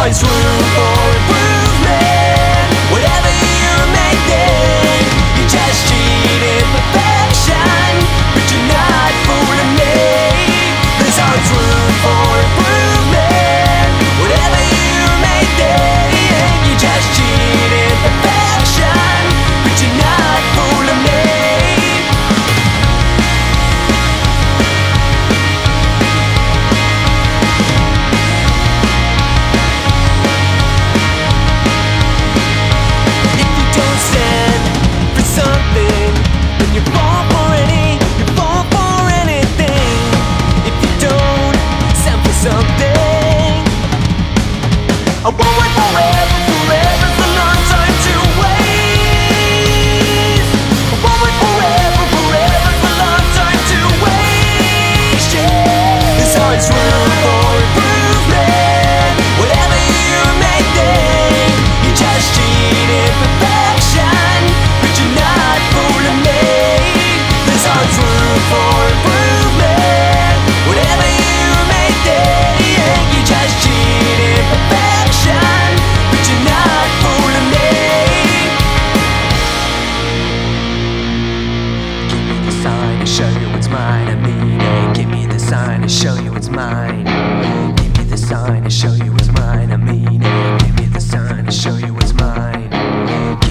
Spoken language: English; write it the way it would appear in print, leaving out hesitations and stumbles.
always room for improvement. Whatever you're making, you just cheat imperfection, but you're not fooling me. There's always room for improvement. Whatever you're making, you just cheat imperfection, but you're not fooling me. Something, then you fall for anything. If you don't stand for something, I won't wait forever, forever's a long time to waste. I won't wait forever, forever's a long time to waste, yeah. There's always room for improvement. Whatever you're making, you just cheat imperfection, but you're not fooling me. There's always room for improvement. Whatever you're making, you just cheat imperfection, but you're not fooling me. Give me the sign to show you what's mine. I mean it. Give me the sign to show you what's mine. Give me the sign to show you what's mine. I mean it. Give me the sign to show you what's mine.